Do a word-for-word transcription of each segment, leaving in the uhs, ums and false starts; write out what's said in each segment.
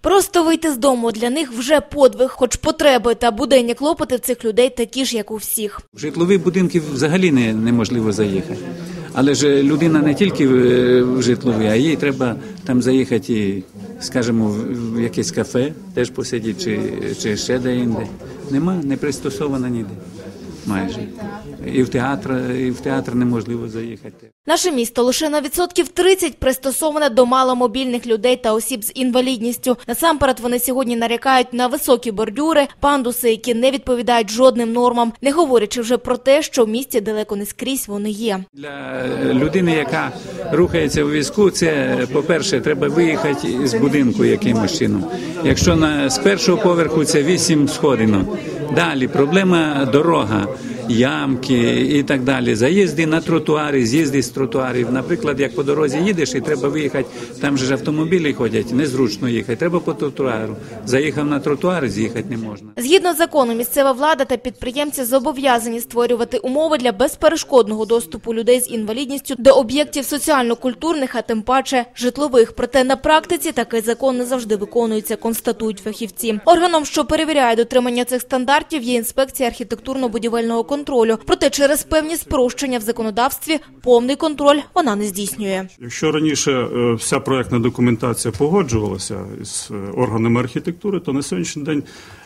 Просто вийти з дому для них вже подвиг, хоч потреби та буденні клопоти в цих людей такі ж, як у всіх. В житлові будинки взагалі не, неможливо заїхати. Але ж людина не тільки в житлові, а їй треба там заїхати, скажімо, в якесь кафе, теж посидіти, чи, чи ще де-інде. Нема, не пристосована ніде майже. І в театр, і в театр неможливо заїхати. Наше місто лише на відсотків тридцять пристосоване до маломобільних людей та осіб з інвалідністю. Насамперед вони сьогодні нарікають на високі бордюри, пандуси, які не відповідають жодним нормам, не говорячи вже про те, що в місті далеко не скрізь вони є. Для людини, яка рухається у візку, це, по-перше, треба виїхати з будинку якимось чином. Якщо на, з першого поверху це вісім сходинок. Далі проблема дорога, ямки і так далі. Заїзди на тротуари, з'їзди з тротуарів. Наприклад, як по дорозі їдеш і треба виїхати, там же ж автомобілі ходять, незручно їхати, треба по тротуару. Заїхав на тротуар, з'їхати не можна. Згідно закону, місцева влада та підприємці зобов'язані створювати умови для безперешкодного доступу людей з інвалідністю до об'єктів соціально-культурних, а тим паче житлових. Проте на практиці такий закон не завжди виконується, констатують фахівці. Органом, що перевіряє дотримання цих стандартів, є інспекція архітектурно-будівельного контролю. Проте через певні спрощення в законодавстві повний контроль вона не здійснює. Якщо раніше вся проєктна документація погоджувалася з органами архітектури, то на сьогоднішній день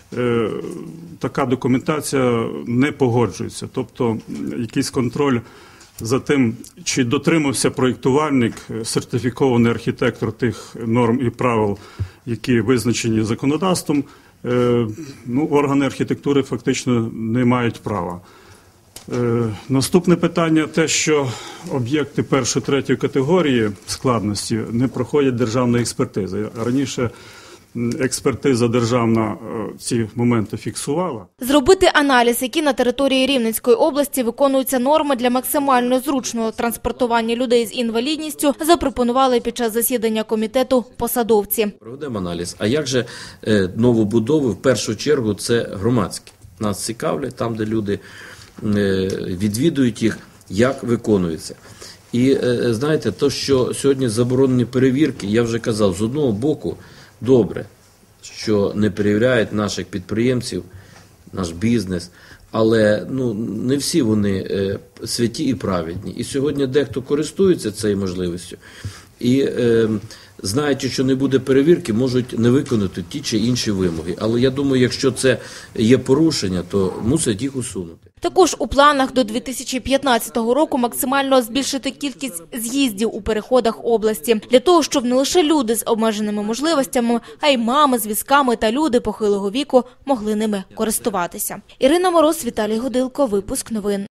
така документація не погоджується. Тобто якийсь контроль за тим, чи дотримався проєктувальник, сертифікований архітектор тих норм і правил, які визначені законодавством, ну, органи архітектури фактично не мають права. Наступне питання – те, що об'єкти першої, третьої категорії складності не проходять державної експертизи. Раніше експертиза державна ці моменти фіксувала. Зробити аналіз, які на території Рівненської області виконуються норми для максимально зручного транспортування людей з інвалідністю, запропонували під час засідання комітету посадовці. Проведемо аналіз. А як же новобудови, в першу чергу, це громадські? Нас цікавлять там, де люди відвідують їх, як виконується. І знаєте, то, що сьогодні заборонені перевірки, я вже казав, з одного боку, добре, що не перевіряють наших підприємців, наш бізнес, але ну, не всі вони е, святі і праведні. І сьогодні дехто користується цією можливістю і, е, знаючи, що не буде перевірки, можуть не виконати ті чи інші вимоги. Але я думаю, якщо це є порушення, то мусять їх усунути. Також у планах до дві тисячі п'ятнадцятого року максимально збільшити кількість з'їздів у переходах області. Для того, щоб не лише люди з обмеженими можливостями, а й мами з візками та люди похилого віку могли ними користуватися. Ірина Мороз, Віталій Годилко, випуск новин.